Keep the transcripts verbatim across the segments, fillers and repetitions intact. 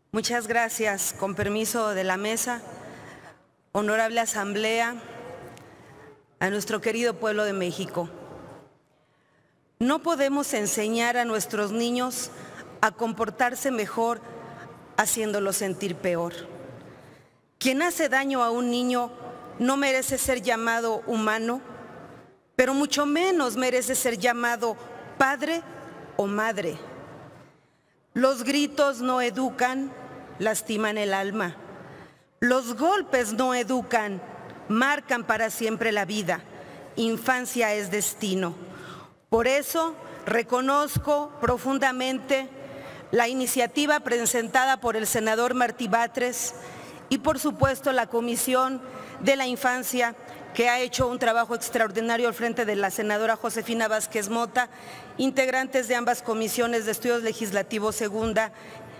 Muchas gracias. Con permiso de la mesa, honorable asamblea, a nuestro querido pueblo de México. No podemos enseñar a nuestros niños a comportarse mejor haciéndolos sentir peor. Quien hace daño a un niño no merece ser llamado humano, pero mucho menos merece ser llamado padre o madre. Los gritos no educan, lastiman el alma. Los golpes no educan, marcan para siempre la vida. Infancia es destino. Por eso reconozco profundamente la iniciativa presentada por el senador Martí Batres y por supuesto la Comisión de la Infancia, que ha hecho un trabajo extraordinario al frente de la senadora Josefina Vázquez Mota, integrantes de ambas comisiones de estudios legislativos segunda.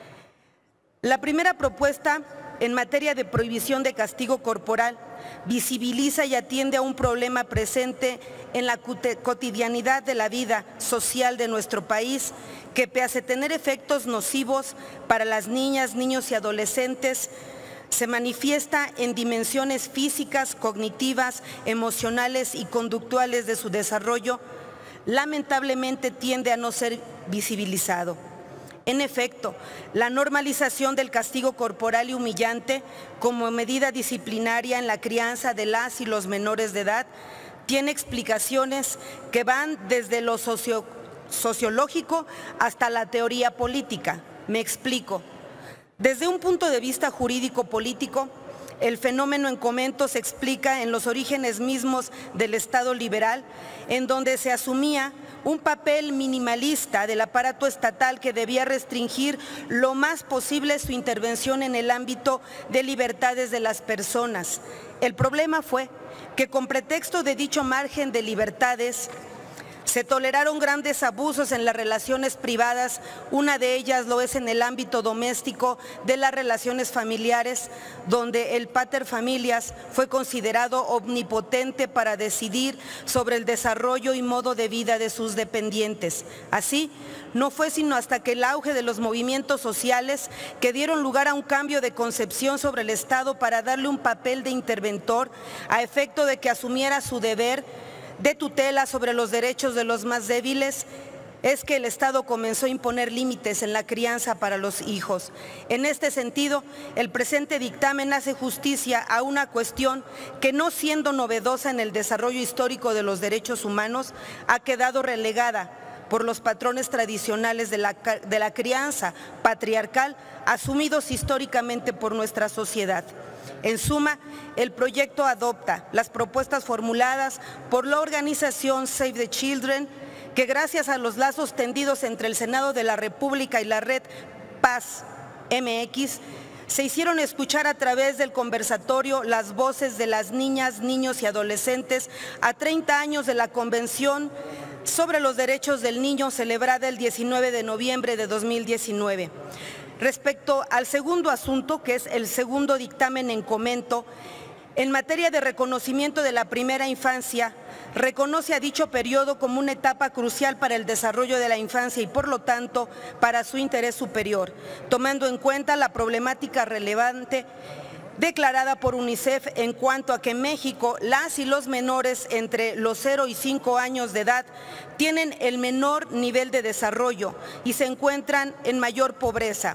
La primera propuesta, en materia de prohibición de castigo corporal, visibiliza y atiende a un problema presente en la cotidianidad de la vida social de nuestro país, que pese a tener efectos nocivos para las niñas, niños y adolescentes, se manifiesta en dimensiones físicas, cognitivas, emocionales y conductuales de su desarrollo, lamentablemente tiende a no ser visibilizado. En efecto, la normalización del castigo corporal y humillante como medida disciplinaria en la crianza de las y los menores de edad tiene explicaciones que van desde lo socio, sociológico hasta la teoría política. Me explico. Desde un punto de vista jurídico-político, el fenómeno en comento se explica en los orígenes mismos del Estado liberal, en donde se asumía un papel minimalista del aparato estatal que debía restringir lo más posible su intervención en el ámbito de libertades de las personas. El problema fue que con pretexto de dicho margen de libertades, se toleraron grandes abusos en las relaciones privadas, una de ellas lo es en el ámbito doméstico de las relaciones familiares, donde el pater familias fue considerado omnipotente para decidir sobre el desarrollo y modo de vida de sus dependientes. Así, no fue sino hasta que el auge de los movimientos sociales que dieron lugar a un cambio de concepción sobre el Estado para darle un papel de interventor a efecto de que asumiera su deber de tutela sobre los derechos de los más débiles, es que el Estado comenzó a imponer límites en la crianza para los hijos. En este sentido, el presente dictamen hace justicia a una cuestión que, no siendo novedosa en el desarrollo histórico de los derechos humanos, ha quedado relegada por los patrones tradicionales de la, de la crianza patriarcal asumidos históricamente por nuestra sociedad. En suma, el proyecto adopta las propuestas formuladas por la organización Save the Children, que gracias a los lazos tendidos entre el Senado de la República y la red Paz M X, se hicieron escuchar a través del conversatorio las voces de las niñas, niños y adolescentes a treinta años de la Convención sobre los Derechos del Niño, celebrada el diecinueve de noviembre de dos mil diecinueve. Respecto al segundo asunto, que es el segundo dictamen en comento, en materia de reconocimiento de la primera infancia, reconoce a dicho periodo como una etapa crucial para el desarrollo de la infancia y, por lo tanto, para su interés superior, tomando en cuenta la problemática relevante declarada por UNICEF en cuanto a que en México las y los menores entre los cero y cinco años de edad tienen el menor nivel de desarrollo y se encuentran en mayor pobreza.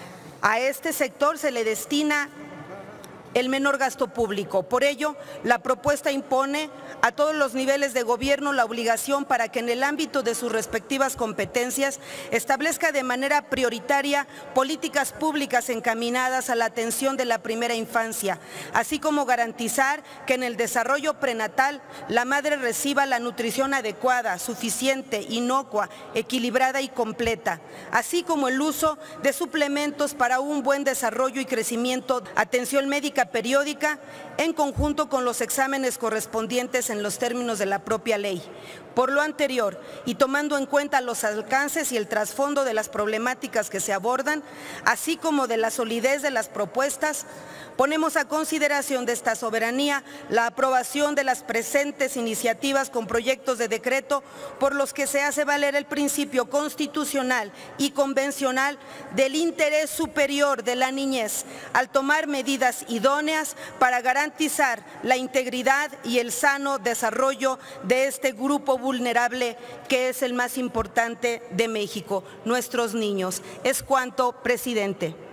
A este sector se le destina el menor gasto público. Por ello, la propuesta impone a todos los niveles de gobierno la obligación para que en el ámbito de sus respectivas competencias establezca de manera prioritaria políticas públicas encaminadas a la atención de la primera infancia, así como garantizar que en el desarrollo prenatal la madre reciba la nutrición adecuada, suficiente, inocua, equilibrada y completa, así como el uso de suplementos para un buen desarrollo y crecimiento, atención médica asistencia periódica en conjunto con los exámenes correspondientes en los términos de la propia ley. Por lo anterior, y tomando en cuenta los alcances y el trasfondo de las problemáticas que se abordan, así como de la solidez de las propuestas, ponemos a consideración de esta soberanía la aprobación de las presentes iniciativas con proyectos de decreto por los que se hace valer el principio constitucional y convencional del interés superior de la niñez al tomar medidas idóneas para garantizar la integridad y el sano desarrollo de este grupo vulnerable que es el más importante de México, nuestros niños. Es cuanto, presidente.